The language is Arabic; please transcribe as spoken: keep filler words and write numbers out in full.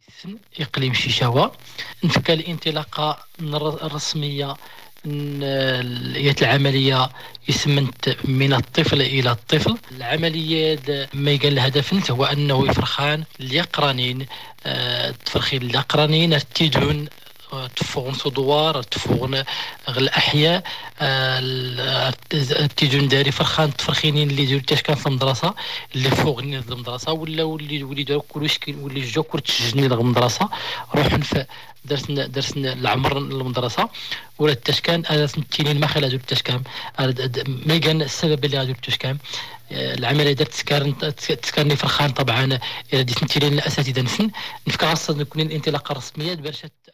إقليم شيشاوا. نفكا الانطلاقة الرسمية يات العملية يسمنت من الطفل إلى الطفل. العملية ما يقال الهدف هو أنه يفرخان اليقرانين تفرخين اليقرانين ارتدون تفوغن صدوار تفوغن الأحياء تيجون داري فرخان تفرخينين اللي ديرو تاش كان في المدرسة اللي فوق المدرسة ولا واللي واللي دارو كلش واللي جو كل تشجني المدرسة روحن في درسنا درسنا العمر المدرسة ولا التشكان هذا تنين ما خلا دول التشكام ما كان السبب اللي هذا التشكام العمليه درت تسكارن تسكرني فرخان طبعا دي تنتيلين الاساتذه نفن نفكر اصلا نكون الانطلاقه الرسميه برشا